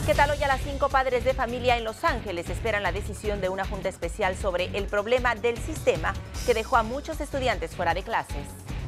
¿Qué tal? Hoy a las 5 padres de familia en Los Ángeles esperan la decisión de una junta especial sobre el problema del sistema que dejó a muchos estudiantes fuera de clases.